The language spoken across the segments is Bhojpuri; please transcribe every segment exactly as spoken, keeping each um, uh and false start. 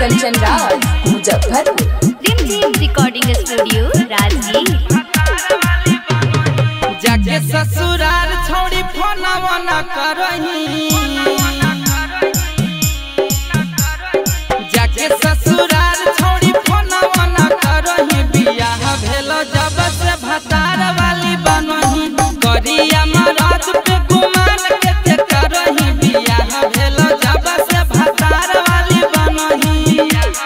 कंचन राज मुजफ्फरपुर। Rimjhim recording studio Rajgir. जाके ससुराल छोड़ी फोनवा न करही, जाके ससुराल छोड़ी फोनवा न करही। बियाह भेल जब से भतार वाली बनही, करिया मराद पे गुमान के करही। बियाह भेल जब से भतार वाली बनही।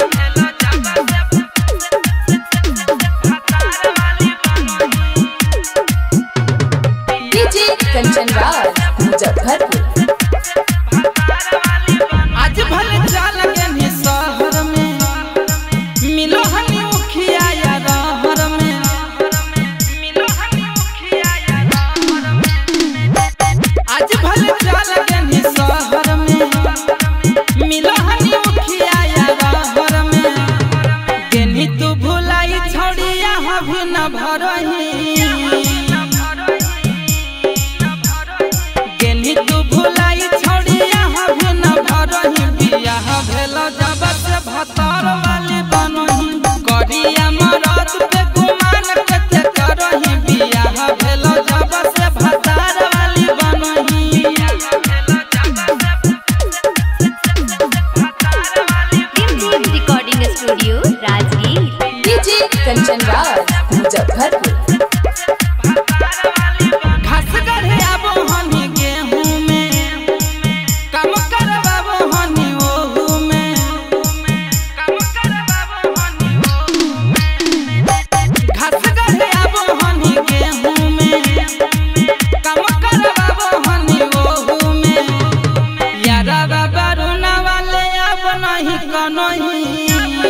डीजे कंचन राज मुजफ्फरपुर। आज भले चाल के शहर में मिलो हनी मुखिया या रहर में, मिलो हनी मुखिया या रहर में। आज भले चाल के शहर में मिलो हनी मुखिया या रहर में। गेनी तू भुलाई छोड़िया भी न भरही, गेनी तू भुलाई छोड़िया भी न भरही। बियाह भेल जब से भतार वाली बनही, करिया मराद पे गुमान के करही। बियाह भेल जब से भतार वाली बनही। Rimjhim recording studio Rajgir. DJ Kanchan Raj Muzaffarpur. घास गढ़े आबो हनी गेहूं में, काम करवाबो हनी ओहू में, काम करवाबो हनी ओहू में। घास गढ़े आबो हनी गेहूं में, काम करवाबो हनी ओहू में। यारा बाबा रोना वाले अब नहीं कनही,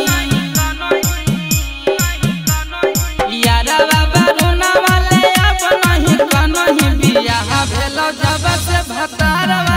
यारा बाबा रोना वाले अब नहीं कनही। बियाह भेल जब से भतार